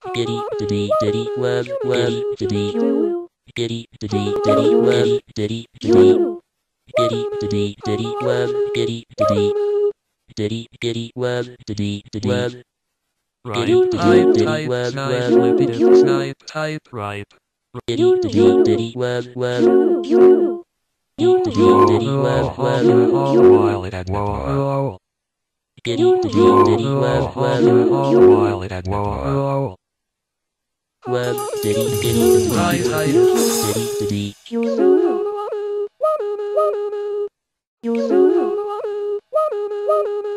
Giddy diddy diddy web web diddy giddy diddy diddy web diddy diddy giddy diddy diddy web giddy diddy diddy giddy web diddy diddy web Ripe, type, type, web snipe, web flip, snipe, type, ripe. diddy diddy diddy web web diddy diddy web web All the while it had whoa. giddy diddy diddy web web All the while it had whoa. web diddy diddy Type, type. diddy diddy